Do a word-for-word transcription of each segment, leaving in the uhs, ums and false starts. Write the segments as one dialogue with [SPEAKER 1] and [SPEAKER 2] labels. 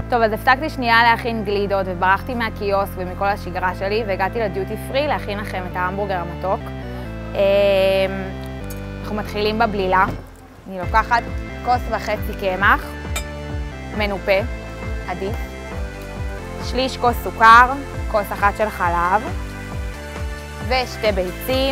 [SPEAKER 1] טוב, אז הפסקתי שנייה להכין גלידות וברחתי מהקיוסק ומכל השגרה שלי והגעתי לדיוטי פרי להכין לכם את ההמבורגר המתוק. אנחנו מתחילים בבלילה. אני לוקחת כוס וחצי קמח, מנופה, עדיף, שליש כוס סוכר, כוס אחת של חלב ושתי ביצים.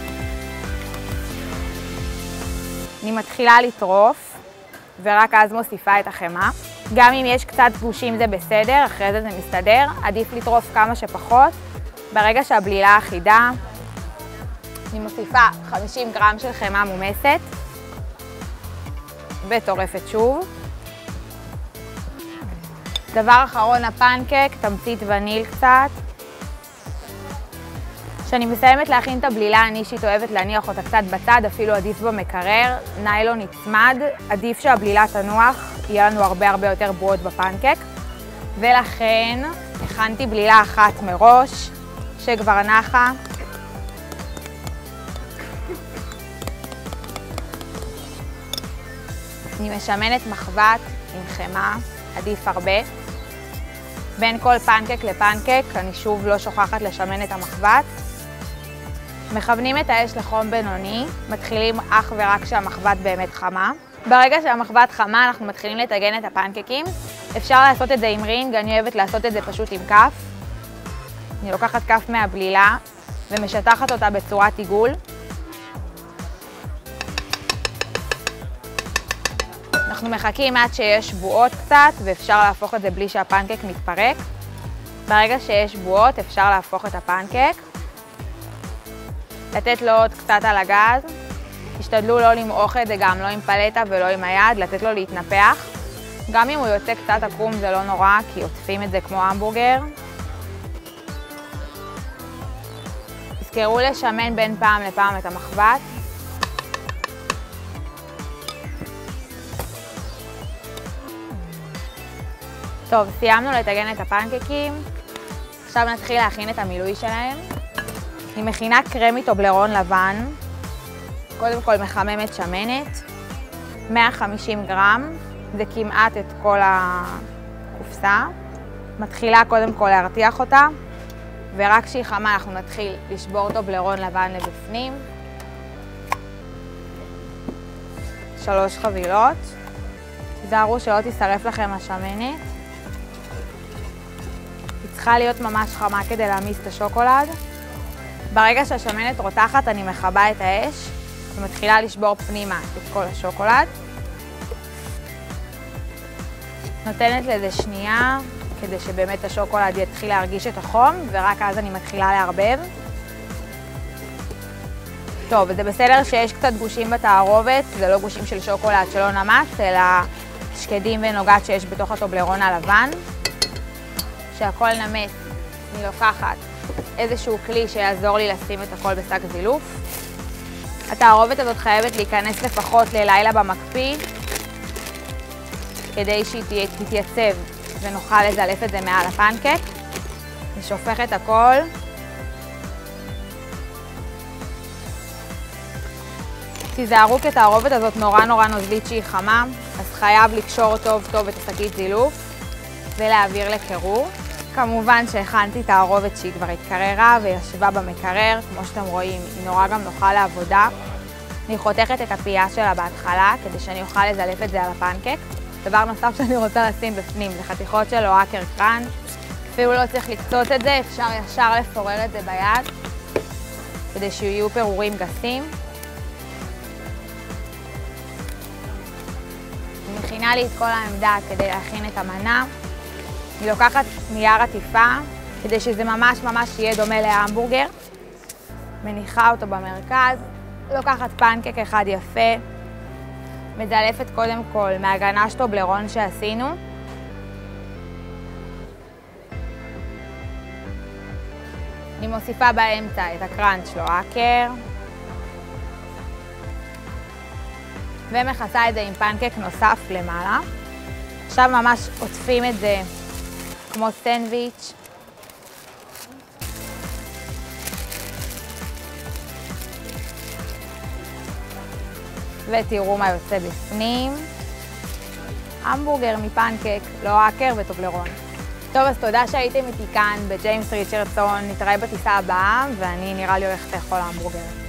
[SPEAKER 1] אני מתחילה לטרוף ורק אז מוסיפה את החמאה. גם אם יש קצת גושים זה בסדר, אחרי זה זה מסתדר, עדיף לטרוף כמה שפחות. ברגע שהבלילה אחידה, אני מוסיפה חמישים גרם של חמאה מומסת וטורפת שוב. דבר אחרון, הפנקק, תמצית וניל קצת. כשאני מסיימת להכין את הבלילה, אני אישית אוהבת להניח אותה קצת בצד, אפילו עדיף במקרר, ניילון נצמד, עדיף שהבלילה תנוח, יהיה לנו הרבה הרבה יותר בועות בפנקק. ולכן הכנתי בלילה אחת מראש, שכבר נחה. אני משמנת מחבת עם חמאה, עדיף הרבה. בין כל פנקק לפנקק, אני שוב לא שוכחת לשמן את המחבת. מכוונים את האש לחום בינוני, מתחילים אך ורק כשהמחבת באמת חמה. ברגע שהמחבת חמה אנחנו מתחילים לטגן את הפנקקים. אפשר לעשות את זה עם רינג, אני אוהבת לעשות את זה פשוט עם כף. אני לוקחת כף מהבלילה ומשטחת אותה בצורת עיגול. אנחנו מחכים עד שיש בועות קצת ואפשר להפוך את זה בלי שהפנקק מתפרק. ברגע שיש בועות אפשר להפוך את הפנקק. לתת לו עוד קצת על הגז. תשתדלו לא למעוך את זה גם לא עם פלטה ולא עם היד, לתת לו להתנפח. גם אם הוא יוצא קצת עקום זה לא נורא, כי עוטפים את זה כמו המבורגר. תזכרו לשמן בין פעם לפעם את המחבת. טוב, סיימנו לטגן את הפנקקים. עכשיו נתחיל להכין את המילוי שלהם. אני מכינה קרמי טובלרון לבן. קודם כל מחממת שמנת. מאה וחמישים גרם. זה כמעט את כל הקופסה. מתחילה קודם כל להרתיח אותה. ורק כשהיא חמה אנחנו נתחיל לשבור טובלרון לבן לבפנים. שלוש חבילות. תזהרו שלא תישרף לכם השמנת. היא צריכה להיות ממש חמה כדי להעמיס את השוקולד. ברגע שהשמנת רותחת אני מכבה את האש ומתחילה לשבור פנימה את כל השוקולד. נותנת לזה שנייה כדי שבאמת השוקולד יתחיל להרגיש את החום ורק אז אני מתחילה לערבב. טוב, זה בסדר שיש קצת גושים בתערובת, זה לא גושים של שוקולד שלא נמס, אלא שקדים ונוגת שיש בתוך הטובלרון הלבן. כשהכל נמס, אני לוקחת איזשהו כלי שיעזור לי לשים את הכל בשק זילוף. התערובת הזאת חייבת להיכנס לפחות ללילה במקפיא, כדי שהיא תתייצב ונוכל לזלף את זה מעל הפנקק. אני שופכת הכל. תיזהרו כי התערובת הזאת נורא נורא נוזלית שהיא חמה, אז חייב לקשור טוב טוב את השקית זילוף ולהעביר לקירור. כמובן שהכנתי תערובת שהיא כבר התקררה וישבה במקרר, כמו שאתם רואים, היא נורא גם נוחה לעבודה. אני חותכת את הפייה שלה בהתחלה כדי שאני אוכל לזלף את זה על הפנקק. דבר נוסף שאני רוצה לשים בפנים זה חתיכות של אוהקר קרן. אפילו לא צריך לקצוץ את זה, אפשר ישר לפורר את זה ביד כדי שיהיו פירורים גסים. אני מכינה לי את כל העמדה כדי להכין את המנה. אני לוקחת נייר עטיפה כדי שזה ממש ממש יהיה דומה להמבורגר. מניחה אותו במרכז, לוקחת פנקק אחד יפה, מזלפת קודם כל מהגנש טובלרון שעשינו. אני מוסיפה באמצע את הקראנץ' לואקר. ומכסה את זה עם פנקק נוסף למעלה. עכשיו ממש עוטפים את זה כמו סנדוויץ'. ותראו מה יוצא בפנים. המבורגר מפנקק, לא האקר וטובלרון. טוב, אז תודה שהייתם איתי כאן בג'יימס ריצ'רדסון, נתראה בטיסה הבאה, ואני נראה לי הולכת לאכול המבורגר.